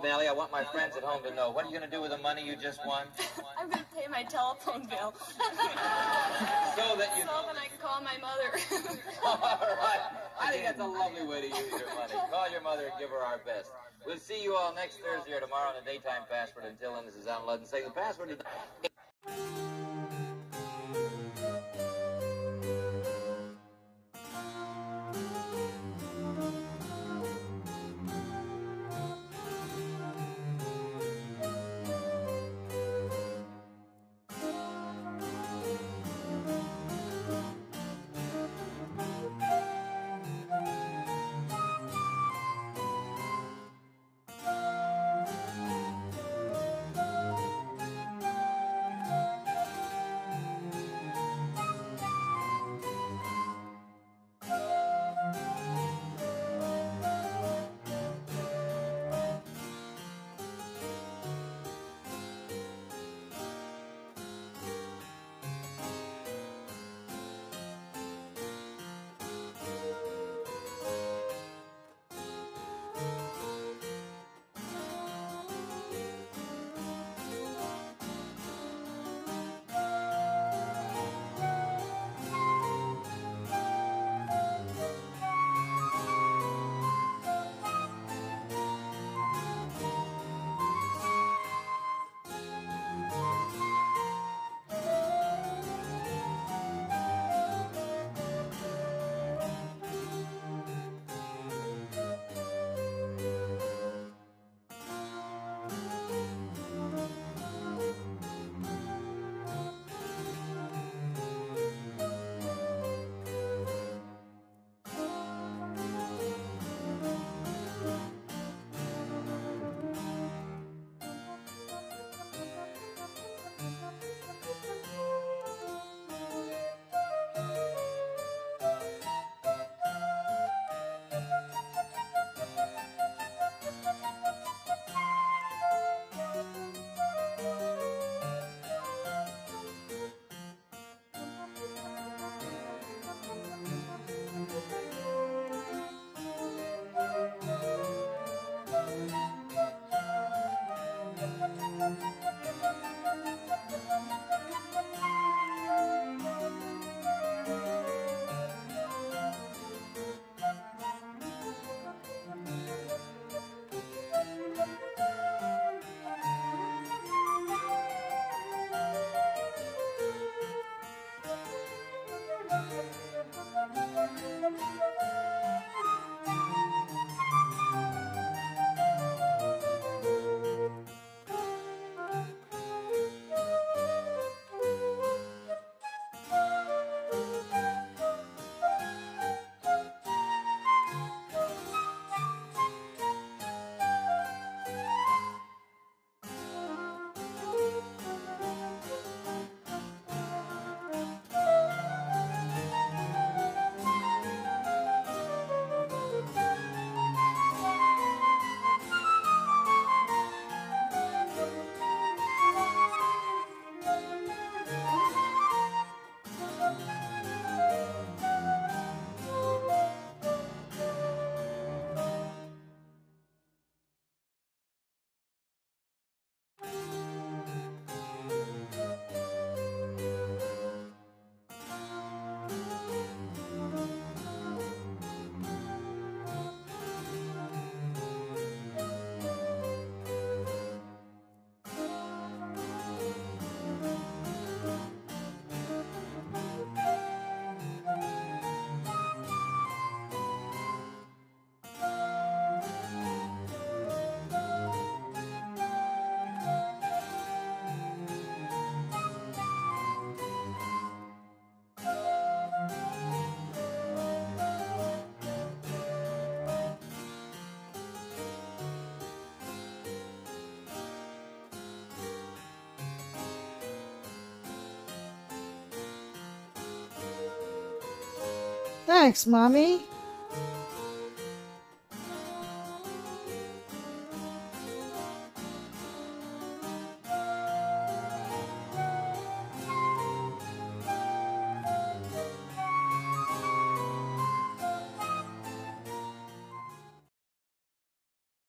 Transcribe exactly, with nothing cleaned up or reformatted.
Nellie. I want my friends at home to know. What are you going to do with the money you just won? I'm going to pay my telephone bill. So that you... So that I can call my mother. All right. I think that's a lovely way to use your money. Call your mother and give her our best. We'll see you all next Thursday or tomorrow on the Daytime Password. Until then, this is Alan Ludden saying the password is... Thanks, Mommy.